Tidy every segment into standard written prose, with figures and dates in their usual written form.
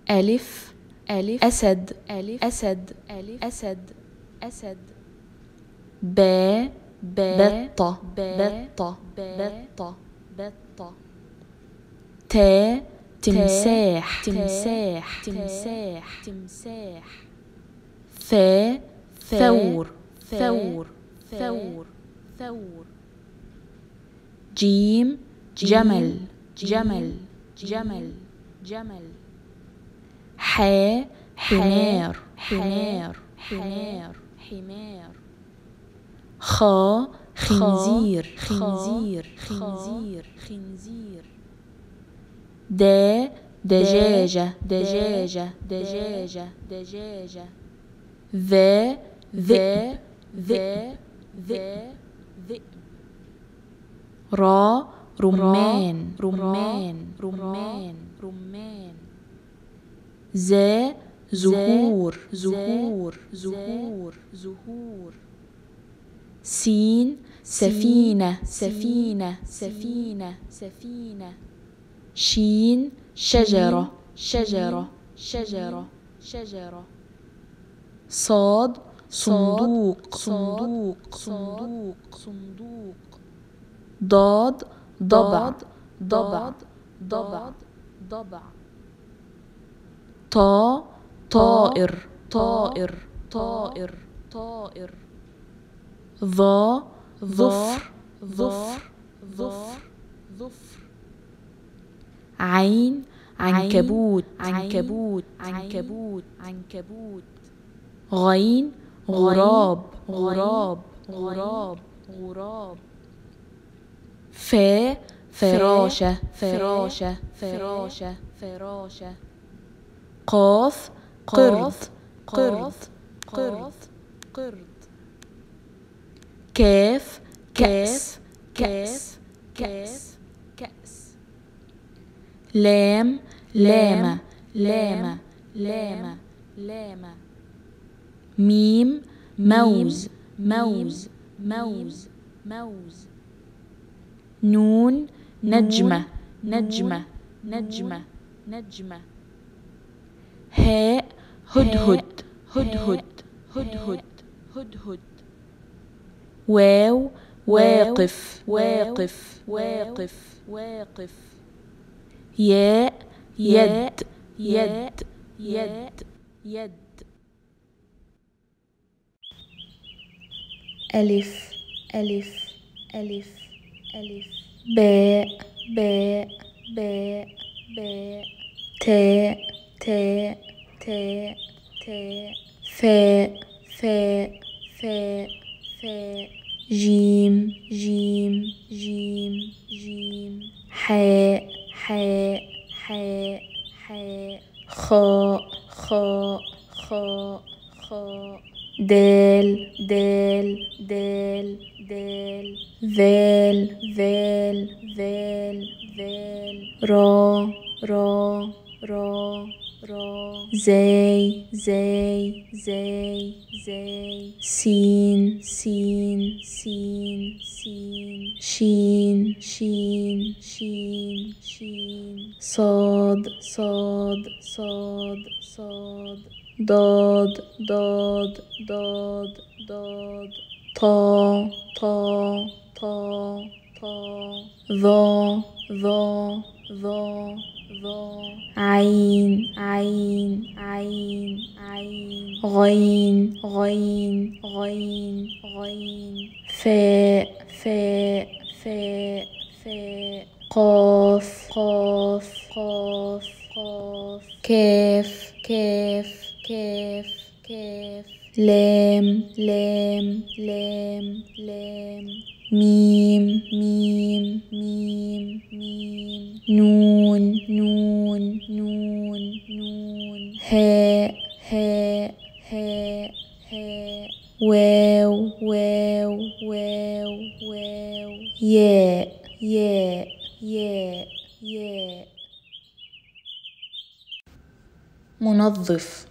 ألف أسد أسد أسد أسد بطة بطة تمساح ثور جيم جمل حمار خنزير دجاجة ذئب رمان زهور سين سفينة شين شجرة صاد صندوق ضاد ضبع طائر ظفر عين عنكبوت غين غراب فراشة قاف قرد كاف كأس لام لامة ميم موز نون نجمة هاء هدهد واو واقف ياء يد ألف باء تاء فاء جيم حاء خاء دال ذال را زاي سين شين صاد ضاد طا ظا عين غين فاء قاف كاف لام ميم نون هاء واو ياء منظف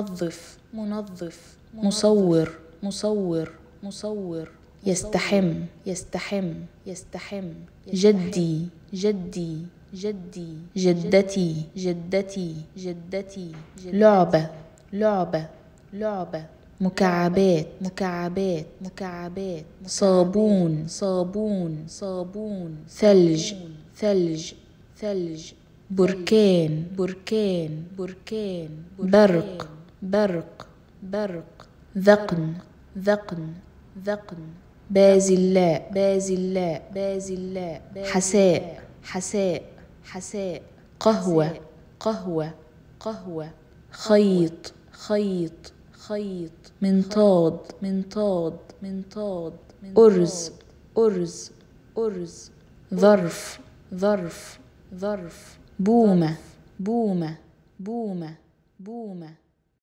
مصور يستحم جدي جدي جدتي جدتي جدتي لعبة لعبة لعبة مكعبات مكعبات مكعبات صابون صابون صابون ثلج ثلج ثلج بركان بركان بركان برق برق برق ذقن ذقن ذقن بازلاء بازلاء بازلاء حساء حساء حساء قهوة قهوة قهوة خيط خيط خيط منطاد منطاد منطاد أرز أرز أرز ظرف ظرف ظرف بومة بومة بومة بومة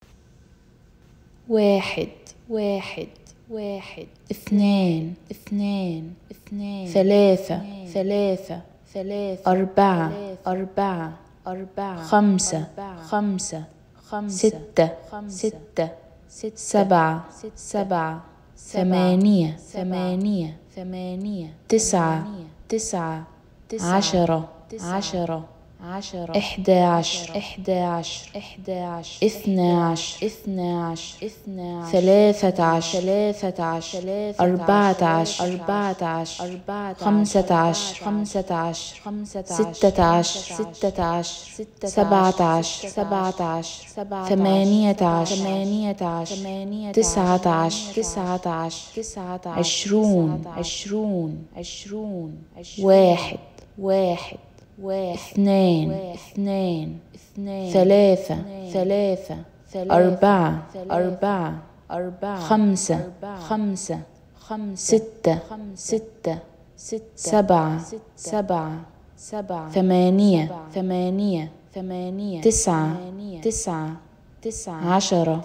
واحد واحد واحد اثنان اثنان اثنان ثلاثة ثلاثة ثلاثة أربعة أربعة أربعة خمسة خمسة خمسة ستة ستة سبعة سبعة ثمانية ثمانية ثمانية تسعة تسعة عشرة عشرة عشرة إحدى عشر إحدى عشر إحدى عشر إثنى عشر إثنى عشر إثنى عشر ثلاثة عشر ثلاثة عشر أربعة عشر أربعة عشر خمسة عشر خمسة عشر ستة عشر ستة عشر سبعة عشر سبعة عشر ثمانية عشر ثمانية عشر تسعة عشر تسعة عشر عشرون عشرون عشرون واحد واحد اثنان اثنان ثلاثة ثلاثة أربعة أربعة خمسة خمسة ستة ستة سبعة ثمانية تسعة عشرة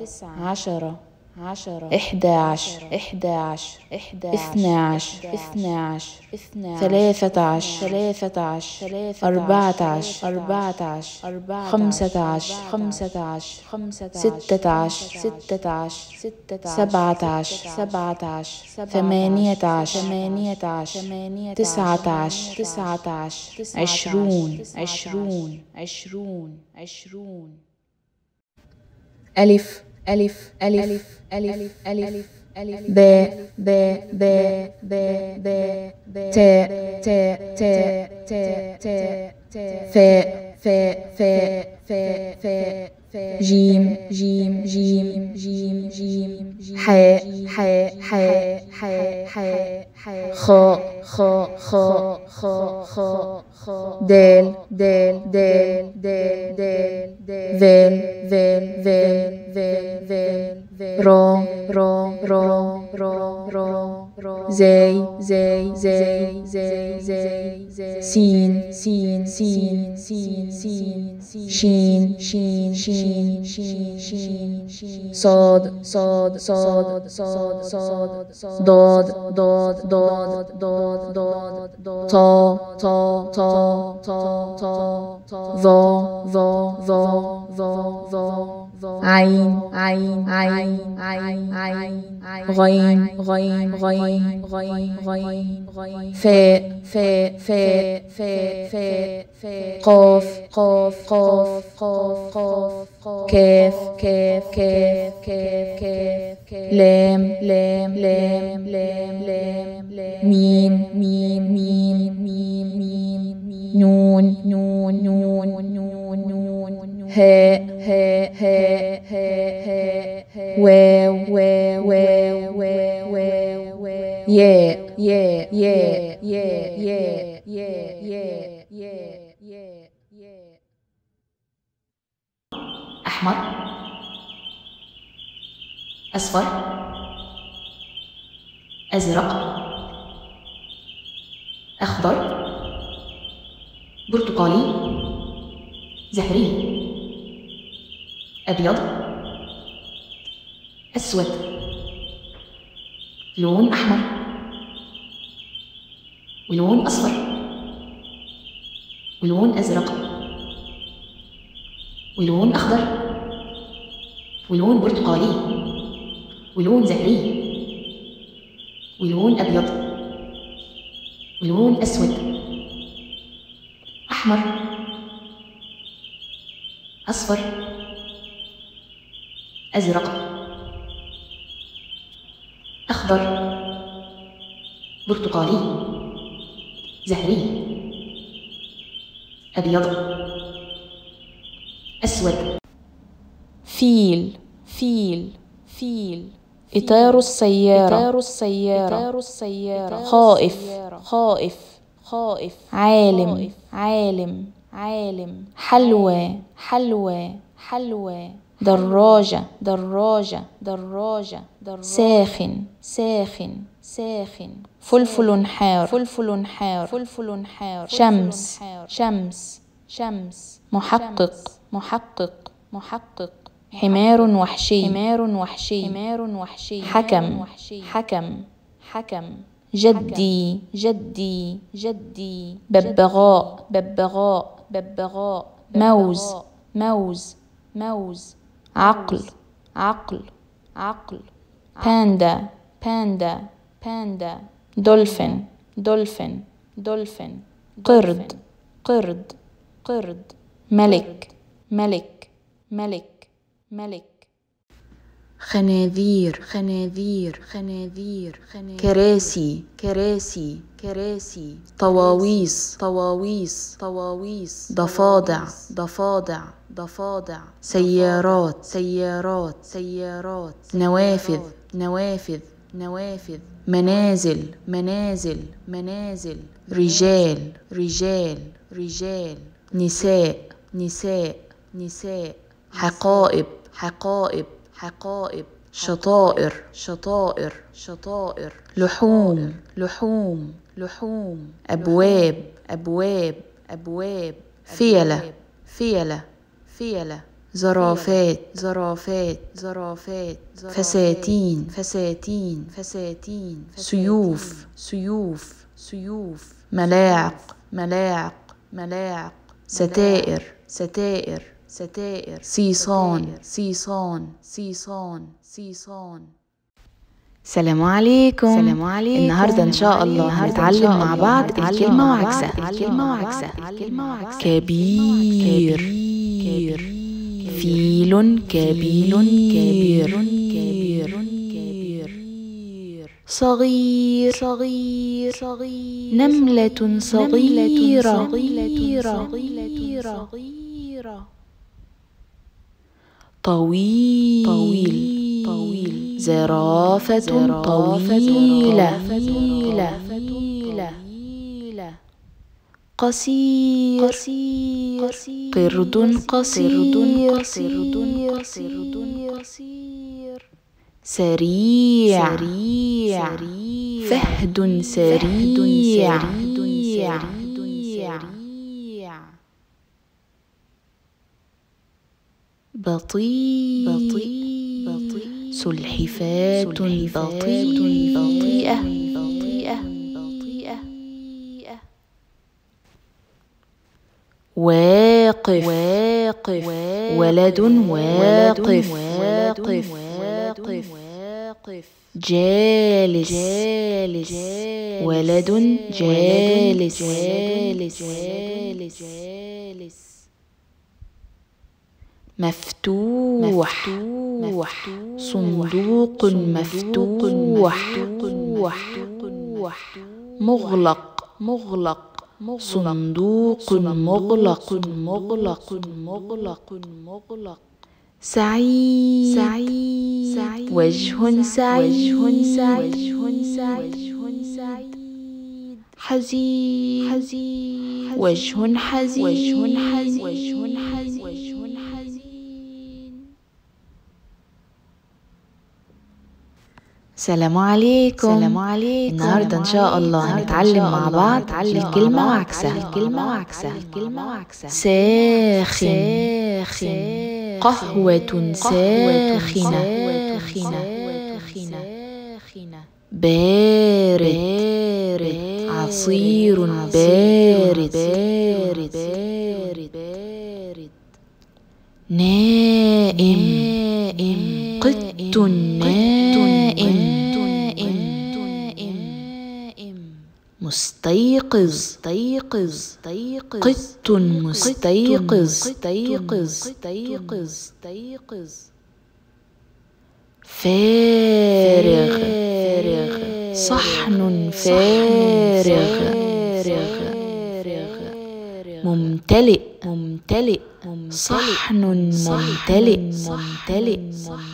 إحدى عشر إثنى عشر ثلاثة عشر أربعة عشر خمسة عشر ستة عشر سبعة عشر ثمانية عشر تسعة عشر عشرون ألف ألف ألف ألف ألف باء باء باء باء باء تاء تاء تاء تاء تاء فاء فاء فاء فاء جيم جيم جيم جيم جيم حاء حاء حاء حاء حاء خاء خاء خاء خاء خاء دال دال دال دال دال ذال ذال ذال ذال ذال را را را را را زاي زاي زاي زاي زاي سين سين سين سين سين شين شين شين شين شين صاد صاد صاد صاد صاد ضاد ضاد ضاد ضاد ضاد طا طا طا طا طا ظا ظا ظا ظا ظا عين عين عين عين عين غين غين غين غين غين فاء فاء فاء فاء فاء قاف قاف قاف قاف قاف كاف كاف كاف كاف كاف لام لام لام لام لام ميم ميم ميم ميم ميم نون نون نون نون نون هاء هاء هاء هاء هاء واو واو واو واو ياء ياء ياء ياء ياء ياء ياء أحمر أصفر أزرق أخضر برتقالي زهري أبيض أسود لون أحمر ولون أصفر ولون أزرق ولون أخضر ولون برتقالي ولون زهري ولون أبيض ولون أسود أحمر أصفر، أزرق، أخضر، برتقالي، زهري، أبيض، أسود. فيل فيل فيل إطار السيارة إطار السيارة خائف خائف خائف عالم عالم عالم حلوى حلوى حلوى دراجة دراجة دراجة ساخن ساخن ساخن فلفل حار فلفل حار فلفل حار شمس شمس شمس محقق محقق محقق حمار وحشي حمار وحشي حمار وحشي حكم حكم حكم جدي جدي جدي ببغاء ببغاء ببغاء موز موز موز عقل عقل عقل باندا باندا باندا دولفين دولفين دولفين قرد قرد قرد ملك ملك ملك ملك خناذير خناذير خناذير كراسي كراسي كراسي طواويس طواويس طواويس ضفادع ضفادع ضفادع سيارات سيارات سيارات نوافذ نوافذ نوافذ منازل منازل منازل رجال رجال رجال نساء نساء نساء حقائب حقائب حقائب شطائر شطائر شطائر لحوم لحوم لحوم أبواب أبواب أبواب فيلة فيلة فيلة زرافات زرافات زرافات فساتين فساتين فساتين سيوف سيوف سيوف ملاعق ملاعق ملاعق ستائر ستائر ستائر صيصان صيصان صيصان صيصان. السلام عليكم. السلام عليكم. النهارده ان شاء الله هنتعلم مع بعض الكلمة وعكسها. الكلمة وعكسها. كبير كبير فيل كبير صغير صغير نملة صغيرة طويل طويل زرافة طويلة قصير قرد قصير سريع فهد سريع بطيء سلحفاة بطيئة واقف ولد واقف جالس ولد جالس مفتوح صندوق مفتوح مغلق صندوق مغلق سعيد وجه سعيد حزين وجه حزين السلام عليكم. النهارده ان شاء الله هنتعلم مع بعض الكلمة وعكسها. ساخن قهوة ساخنة بارد عصير بارد نائم قط نائم مستيقظ قط مستيقظ فارغ صحن فارغ ممتلئ صحن ممتلئ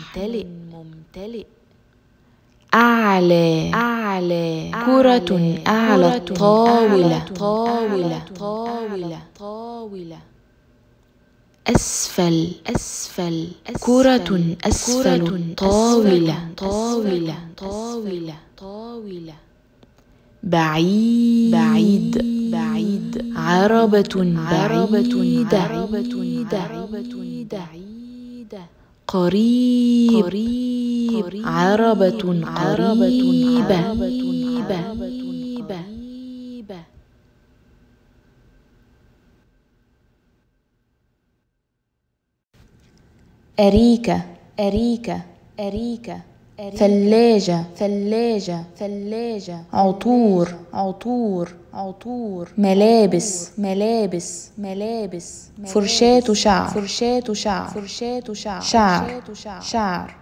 أعلى كرة أعلى الطاولة أسفل كرة أسفل الطاولة بعيد عربة بعيدة قريب عربة قريبة أريكة ثلاجة عطور ملابس فرشاة شعر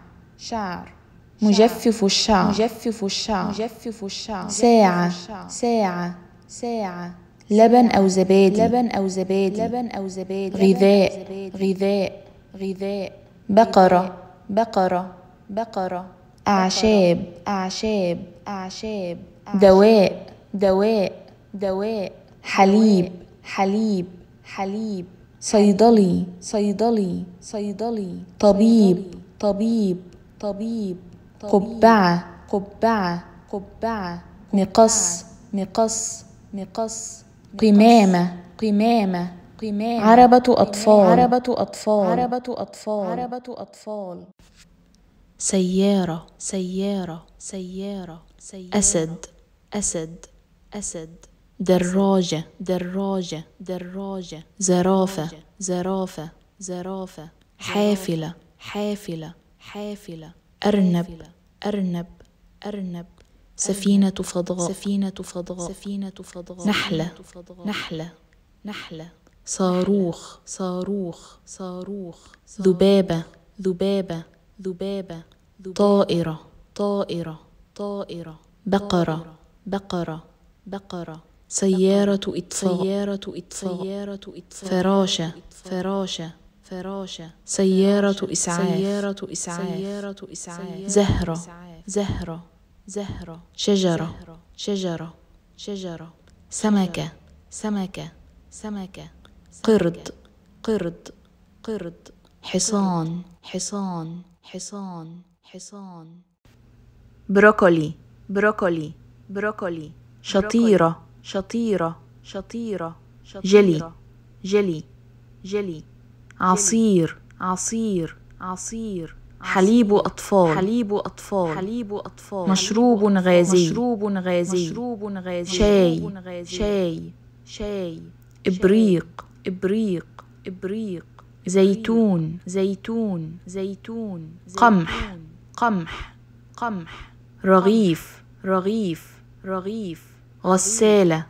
مجفف الشعر ساعة لبن أو زبادي غذاء بقرة أعشاب دواء حليب صيدلي طبيب قبعة مقص قمامة عربة أطفال سيارة أسد دراجة زرافة حافلة أرنب سفينة فضاء نحلة صاروخ ذبابة طائرة بقرة سيارة إطفاء فراشة سيارة إسعاف زهرة شجرة سمكة قرد حصان بروكولي شطيرة جلي عصير حليب أطفال مشروب غازي شاي إبريق زيتون قمح رغيف غسالة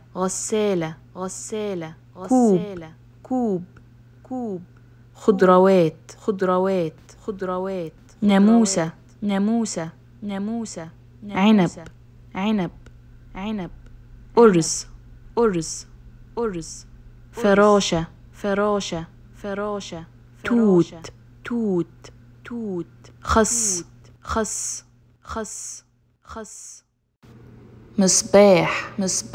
كوب خضروات ناموسة عنب أرز فراشة توت خس مصباح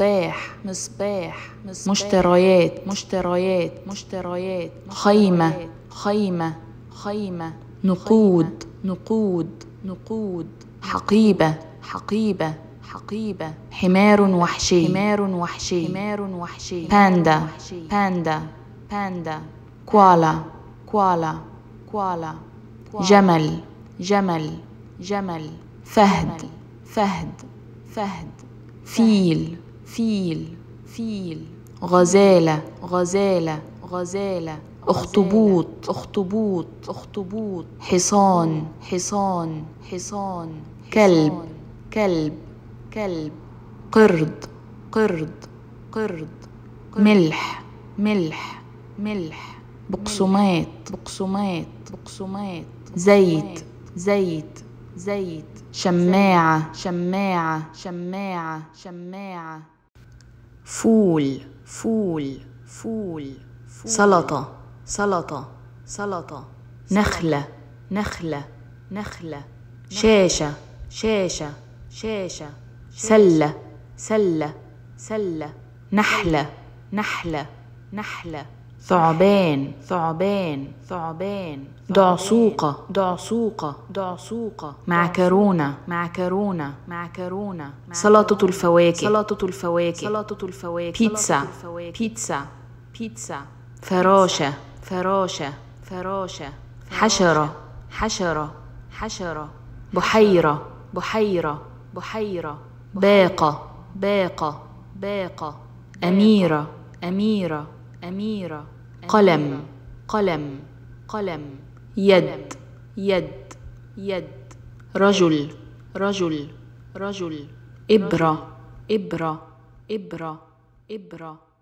مشتريات خيمة نقود حقيبة حمار وحشي باندا كوالا جمل فهد فيل غزالة أخطبوط حصان كلب قرد قرد ملح ملح ملح بقسماط بقسماط بقسماط زيت زيت زيت شماعة شماعة شماعة شماعة فول فول فول سلطة سلطة سلطة نخلة نخلة نخلة شاشة شاشة شاشة سلة سلة سلة نحلة نحلة نحلة ثعبان ثعبان ثعبان دعسوقة دعسوقة دعسوقة معكرونة معكرونة معكرونة سلطة الفواكه سلطة الفواكه سلطة الفواكه بيتزا بيتزا بيتزا فراشة فراشة فراشة حشرة حشرة حشرة بحيرة بحيرة بحيرة باقة باقة باقة أميرة أميرة أميرة قلم قلم قلم يد يد يد رجل رجل رجل إبرة إبرة إبرة إبرة